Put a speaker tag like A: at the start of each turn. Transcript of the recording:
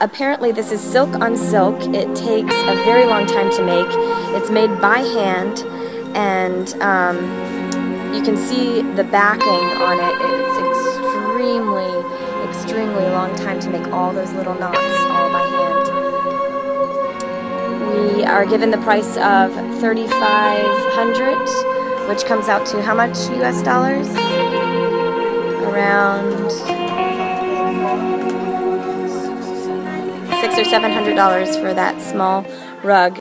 A: Apparently this is silk on silk. It takes a very long time to make. It's made by hand, and you can see the backing on it. It's extremely long time to make all those little knots all by hand. We are given the price of $3,500, which comes out to how much US dollars? Around $600 or $700 for that small rug.